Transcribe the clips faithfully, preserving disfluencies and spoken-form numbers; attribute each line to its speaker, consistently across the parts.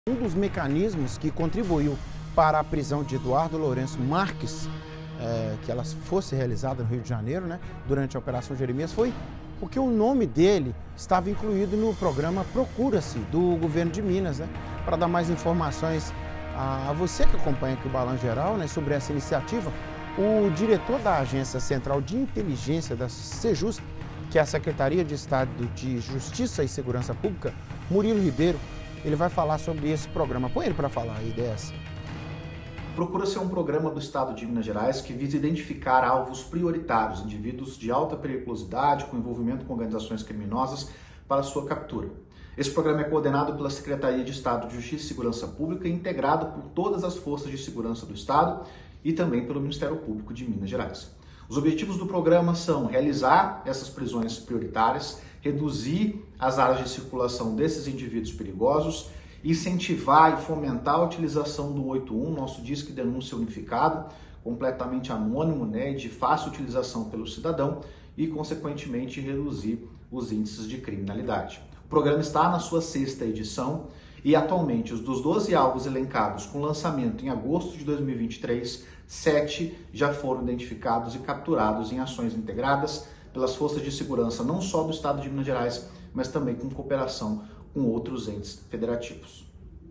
Speaker 1: Um dos mecanismos que contribuiu para a prisão de Eduardo Lourenço Marques, é, que ela fosse realizada no Rio de Janeiro, né, durante a Operação Jeremias, foi porque o nome dele estava incluído no programa Procura-se, do governo de Minas, né, para dar mais informações a você que acompanha aqui o Balanço Geral, né, sobre essa iniciativa. O diretor da Agência Central de Inteligência da Sejusp, que é a Secretaria de Estado de Justiça e Segurança Pública, Murilo Ribeiro, ele vai falar sobre esse programa. Põe ele para falar a ideia.
Speaker 2: Procura-se um programa do Estado de Minas Gerais que visa identificar alvos prioritários, indivíduos de alta periculosidade com envolvimento com organizações criminosas para sua captura. Esse programa é coordenado pela Secretaria de Estado de Justiça e Segurança Pública e integrado por todas as forças de segurança do Estado e também pelo Ministério Público de Minas Gerais. Os objetivos do programa são realizar essas prisões prioritárias, reduzir as áreas de circulação desses indivíduos perigosos, incentivar e fomentar a utilização do oito um, nosso Disque Denúncia Unificado, completamente anônimo, né, e de fácil utilização pelo cidadão e, consequentemente, reduzir os índices de criminalidade. O programa está na sua sexta edição e, atualmente, os dos doze alvos elencados com lançamento em agosto de dois mil e vinte e três, sete já foram identificados e capturados em ações integradas pelas forças de segurança não só do Estado de Minas Gerais, mas também com cooperação com outros entes federativos.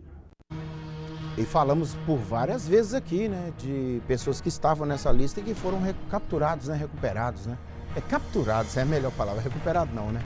Speaker 1: E falamos por várias vezes aqui, né, de pessoas que estavam nessa lista e que foram capturados, né, recuperados, né? É capturados, é a melhor palavra, recuperado não, né?